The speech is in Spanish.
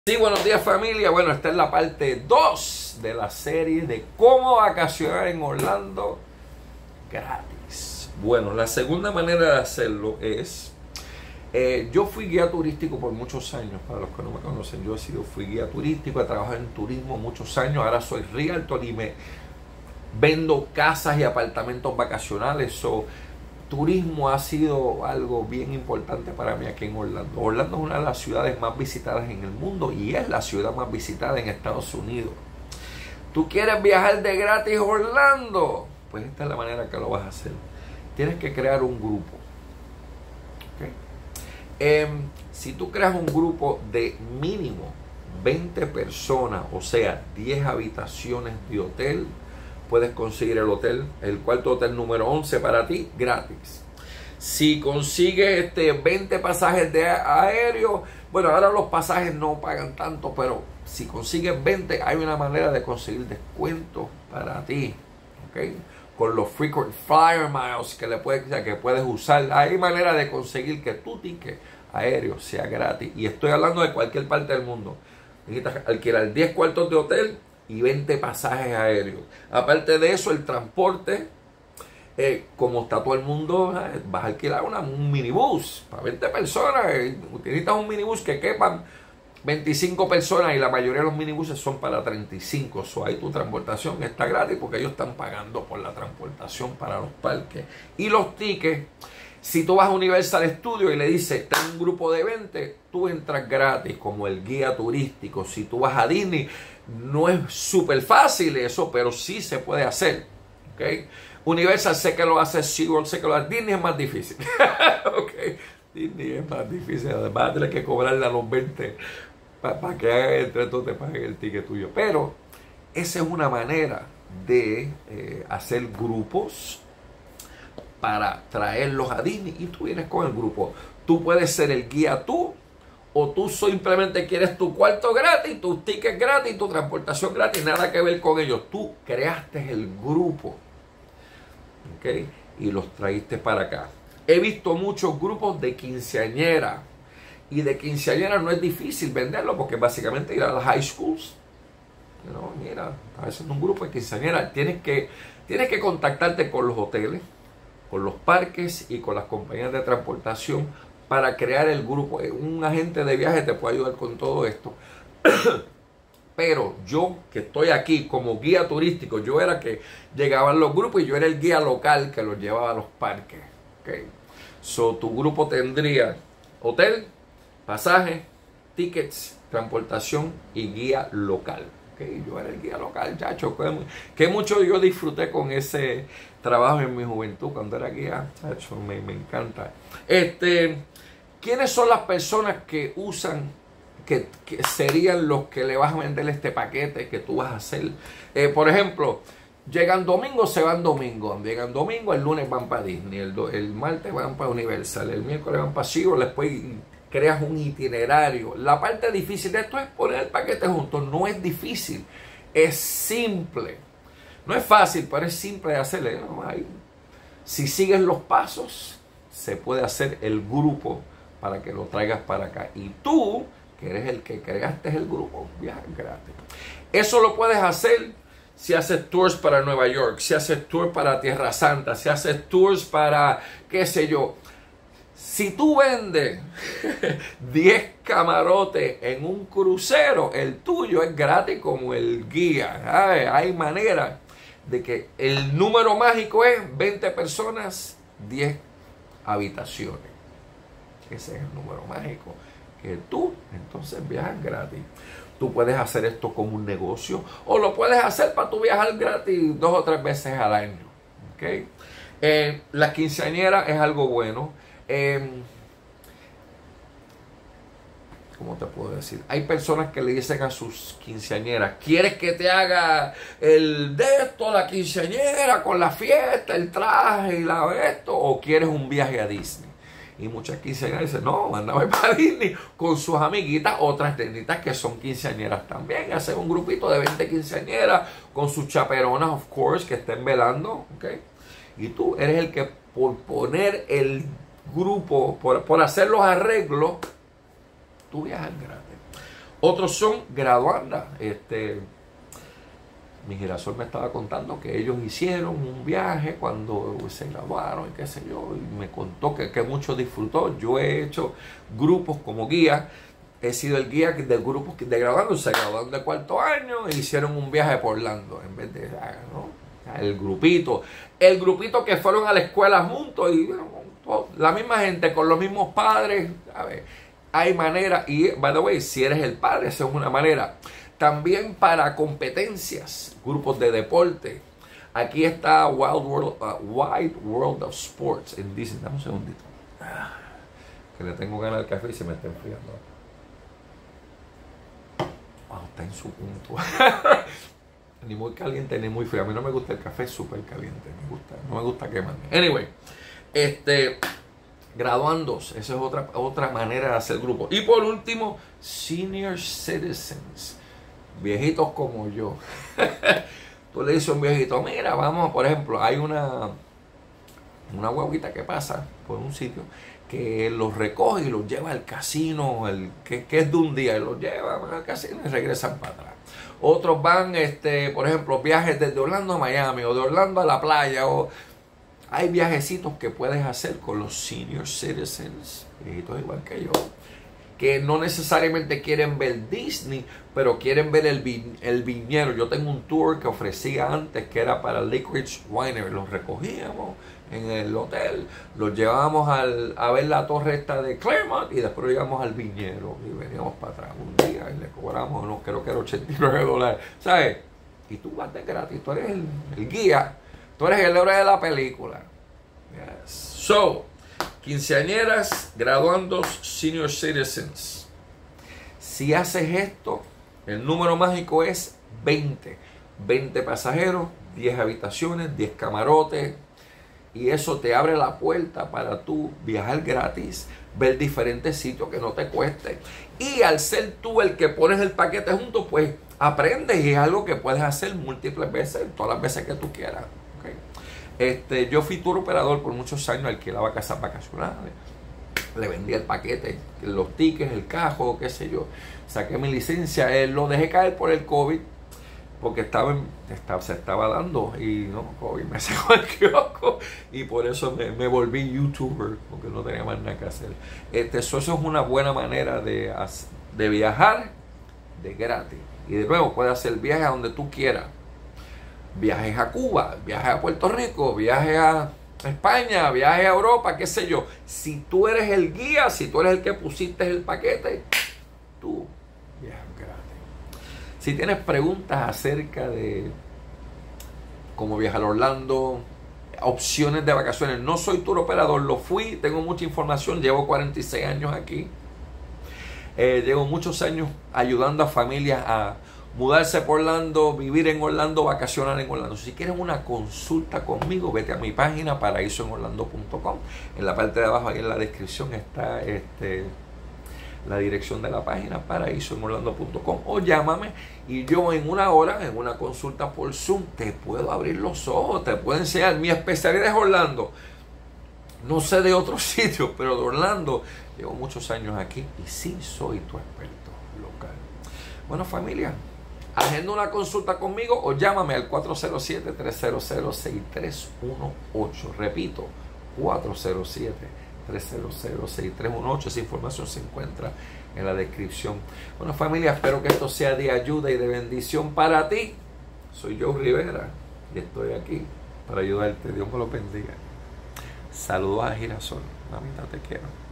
Sí, buenos días familia. Bueno, esta es la parte 2 de la serie de cómo vacacionar en Orlando gratis. Bueno, la segunda manera de hacerlo es, yo fui guía turístico por muchos años. Para los que no me conocen, fui guía turístico, he trabajado en turismo muchos años. Ahora soy realtor y me vendo casas y apartamentos vacacionales. Turismo ha sido algo bien importante para mí aquí en Orlando. Orlando es una de las ciudades más visitadas en el mundo y es la ciudad más visitada en Estados Unidos. ¿Tú quieres viajar de gratis a Orlando? Pues esta es la manera que lo vas a hacer. Tienes que crear un grupo. ¿Okay? Si tú creas un grupo de mínimo 20 personas, o sea, 10 habitaciones de hotel, puedes conseguir el cuarto hotel número 11 para ti, gratis. Si consigues 20 pasajes de aéreo, bueno, ahora los pasajes no pagan tanto, pero si consigues 20, hay una manera de conseguir descuentos para ti, ¿ok? Con los frequent flyer miles que puedes usar, hay manera de conseguir que tu ticket aéreo sea gratis. Y estoy hablando de cualquier parte del mundo. Necesitas alquilar 10 cuartos de hotel y 20 pasajes aéreos. Aparte de eso, el transporte, como está todo el mundo, vas a alquilar un minibús para 20 personas. Necesitas un minibús que quepan 25 personas y la mayoría de los minibuses son para 35. Ahí tu transportación está gratis porque ellos están pagando por la transportación para los parques. Y los tickets, si tú vas a Universal Studios y le dices, ten un grupo de 20, tú entras gratis como el guía turístico. Si tú vas a Disney, no es súper fácil eso, pero sí se puede hacer. ¿Okay? Universal sé que lo hace, SeaWorld sé que lo hace, Disney es más difícil. ¿Okay? Disney es más difícil, vas a tener que cobrarle a los 20 para que hagan entre todos te paguen el ticket tuyo. Pero esa es una manera de hacer grupos para traerlos a Disney y tú vienes con el grupo. Tú puedes ser el guía tú, o tú simplemente quieres tu cuarto gratis, tus tickets gratis, tu transportación gratis, nada que ver con ellos. Tú creaste el grupo, ¿ok? Y los traíste para acá. He visto muchos grupos de quinceañera, y de quinceañera no es difícil venderlo porque básicamente ir a las high schools. Mira, estás haciendo un grupo de quinceañera. Tienes que contactarte con los hoteles, con los parques y con las compañías de transportación para crear el grupo. Un agente de viaje te puede ayudar con todo esto. Pero yo que estoy aquí como guía turístico, yo era que llegaban los grupos y yo era el guía local que los llevaba a los parques. ¿Okay? Tu grupo tendría hotel, pasaje, tickets, transportación y guía local. Okay? Yo era el guía local, chacho. Que mucho yo disfruté con ese trabajo en mi juventud cuando era guía. Chacho, me encanta. ¿Quiénes son las personas que usan, que serían los que le vas a vender este paquete que tú vas a hacer? Por ejemplo, llegan domingo, se van domingo. Llegan domingo, el lunes van para Disney, el martes van para Universal, el miércoles van para SeaWorld, después creas un itinerario. La parte difícil de esto es poner el paquete junto. No es difícil, es simple. No es fácil, pero es simple de hacerle. Si sigues los pasos, se puede hacer el grupo para que lo traigas para acá. Y tú, que eres el que creaste el grupo, viajas gratis. Eso lo puedes hacer si haces tours para Nueva York, si haces tours para Tierra Santa, si haces tours para, qué sé yo. Si tú vendes 10 camarotes en un crucero, el tuyo es gratis como el guía. Hay manera de que el número mágico es 20 personas, 10 habitaciones. Ese es el número mágico, que tú entonces viajas gratis. Tú puedes hacer esto como un negocio o lo puedes hacer para tu viajar gratis 2 o 3 veces al año. ¿Okay? La quinceañera es algo bueno. ¿Cómo te puedo decir? Hay personas que le dicen a sus quinceañeras, ¿quieres que te haga el de esto, la quinceañera, con la fiesta, el traje y esto? ¿O quieres un viaje a Disney? Y muchas quinceañeras dicen, no, mándame para Disney con sus amiguitas, otras tenditas que son quinceañeras también. Hacen un grupito de 20 quinceañeras con sus chaperonas, of course, que estén velando. ¿Okay? Y tú eres el que por poner el grupo, por hacer los arreglos, tú viajas gratis. Otros son graduandas. Mi Girasol me estaba contando que ellos hicieron un viaje cuando se graduaron y qué sé yo, y me contó que mucho disfrutó. Yo he hecho grupos como guía, he sido el guía de grupos de graduados, se graduaron de cuarto año e hicieron un viaje por Orlando en vez de, ¿no? El grupito que fueron a la escuela juntos y la misma gente con los mismos padres. A ver, hay manera, y by the way, si eres el padre, esa es una manera. También para competencias, grupos de deporte. Aquí está Wide World of Sports en Disney. Dame un segundito. Que le tengo ganas al café y se me está enfriando. Wow, está en su punto. Ni muy caliente ni muy frío. A mí no me gusta el café súper caliente. No me gusta quemarme. Anyway, graduandos. Esa es otra manera de hacer grupo. Y por último, Senior Citizens. Viejitos como yo. Tú le dices a un viejito, mira, vamos, por ejemplo, hay una guaguita que pasa por un sitio que los recoge y los lleva al casino, que es de un día, y los lleva al casino y regresan para atrás. Otros van, por ejemplo, viajes desde Orlando a Miami o de Orlando a la playa. Hay viajecitos que puedes hacer con los senior citizens, viejitos igual que yo, que no necesariamente quieren ver Disney, pero quieren ver el viñedo. Yo tengo un tour que ofrecía antes que era para Lake Ridge Winery. Los recogíamos en el hotel, los llevábamos a ver la torre esta de Claremont y después lo llevamos al viñedo y veníamos para atrás un día y le cobramos, no, creo que era $89, ¿sabes? Y tú vas de gratis, tú eres el guía, tú eres el héroe de la película. Yes. So, quinceañeras, graduandos, senior citizens. Si haces esto, el número mágico es 20. 20 pasajeros, 10 habitaciones, 10 camarotes. Y eso te abre la puerta para tú viajar gratis, ver diferentes sitios que no te cueste. Y al ser tú el que pones el paquete junto, pues aprendes y es algo que puedes hacer múltiples veces, todas las veces que tú quieras. Okay. Yo fui tour operador por muchos años, alquilaba casas vacacionales, le vendía el paquete, los tickets, el cajo, qué sé yo. Saqué mi licencia, lo dejé caer por el COVID, porque se estaba dando y no, COVID me sacó el kiosco y por eso me volví youtuber, porque no tenía más nada que hacer. Eso es una buena manera de viajar de gratis. Y de nuevo, puedes hacer viajes a donde tú quieras. Viajes a Cuba, viajes a Puerto Rico, viajes a España, viajes a Europa, qué sé yo. Si tú eres el guía, si tú eres el que pusiste el paquete, tú viajas gratis. Si tienes preguntas acerca de cómo viajar a Orlando, opciones de vacaciones, no soy tour operador, lo fui, tengo mucha información, llevo 46 años aquí. Llevo muchos años ayudando a familias a mudarse por Orlando, vivir en Orlando, vacacionar en Orlando. Si quieres una consulta conmigo, vete a mi página paraísoenorlando.com. En la parte de abajo, ahí en la descripción, está la dirección de la página paraísoenorlando.com, o llámame y yo en una hora, en una consulta por Zoom, te puedo abrir los ojos, te puedo enseñar. Mi especialidad es Orlando. No sé de otros sitios, pero de Orlando llevo muchos años aquí y sí soy tu experto local. Bueno, familia, agenda una consulta conmigo o llámame al 407-300-6318. Repito, 407-300-6318. Esa información se encuentra en la descripción. Bueno, familia, espero que esto sea de ayuda y de bendición para ti. Soy Joe Rivera y estoy aquí para ayudarte. Dios me lo bendiga. Saludos a Girasol. Mamita, te quiero.